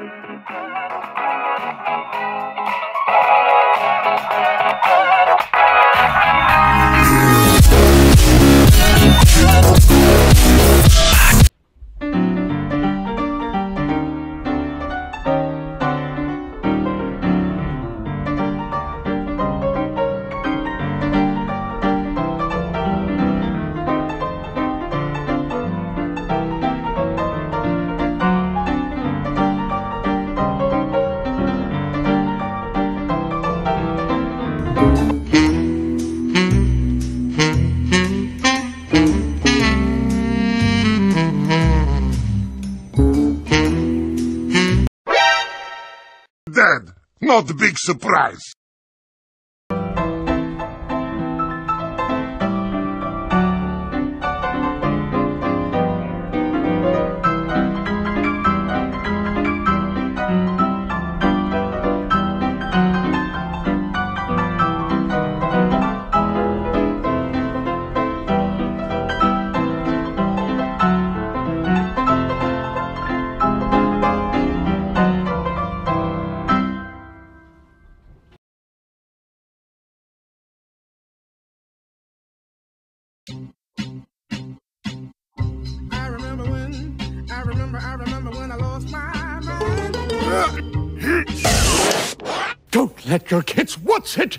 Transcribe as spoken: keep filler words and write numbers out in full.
Dead. Not a big surprise. I remember when, I remember, I remember when I lost my mind. Don't let your kids, what's it?